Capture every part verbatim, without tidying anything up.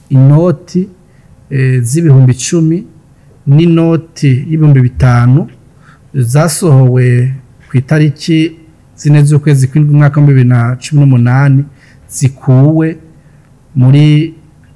inoti e, z'ibihumbi icumi n'inoti y'ibihumbi bitanu zasohowe ku itariki zine z'ukwezi kw'indwi umwaka wa bibiri na cumi n'umunani zikuwe muri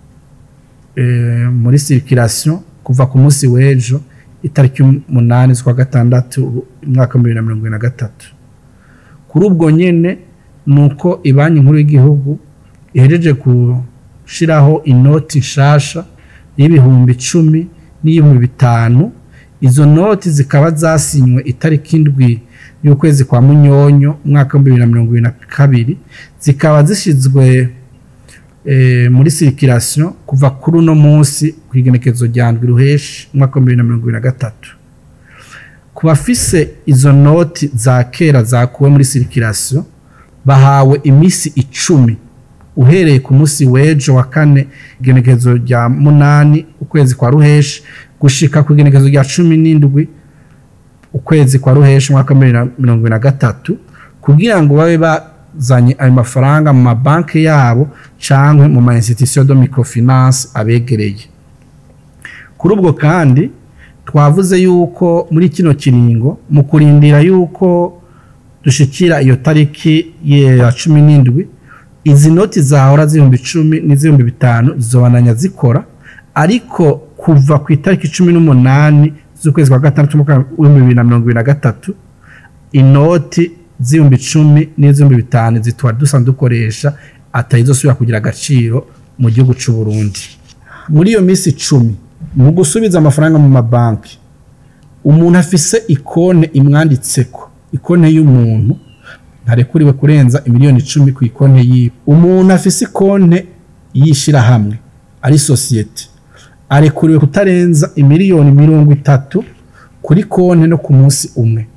e, muri circulation kuva ku munsi w'ejo itariki umunani z'ukwa gatandatu umwaka wa bibiri na mirongo na gatatu. Kuri ubwo nyene nuko ibanki nkuru y'igihugu ihereje gushiraho inoti nshasha y'ibihumbi icumi n'ibihumbi bitanu. Izo noti zikaba zasinywe itariki indwi y'ukwezi kwa Munyonyo umwaka wa bibiri na mirongo na kabiri, zikaba zishizwe e, muri circulation kuva kuri uno munsi kwigenekezo rya ndwi ruheshi umwaka wa bibiri na mirongo na gatatu. Ku bafise izo noti za kera zakuwe muri circulation bahawe imisi icumi uhereye ku munsi w'ejo wa kane igenekezo rya munani ukwezi kwa ruheshi gushika ku igenekezo rya cumi n'indwi ukwezi kwa ruheshi umwaka wa bibiri na mirongo na gatatu kugira ngo babe bazanye ayo mafaranga mu mabanki yabo canke mu ma institution de microfinance abegereye. Kuri ubwo kandi twavuze yuko muri kino kiringo mu kurindira yuko dushikira iyo tariki ya cumi n'indwi izi noti zahora z'ibihumbi icumi n'iz'ibihumbi bitanu zizobananya zikora, ariko kuva ku itariki cumi n'umunani z'ukwezi kwa gatandatu umwaka wa bibiri na mirongo na gatatu inoti z'ibihumbi icumi n'iz'ibihumbi bitanu zitwa dusanzwe dukoresha atayizosubira kugira agaciro mu gihugu c'u Burundi. Muri iyo minsi icumi mu gusubiza amafaranga mu mabanki umuntu afise ikone imwanditseko, ikone y'umuntu ntarekuriwe kurenza imiliyoni icumi ku ikone yiwe. Umuntu afise ikone yishira hamwe ari societe arekuriwe kutarenza imiliyoni mirongo itatu kuri konte no ku munsi umwe.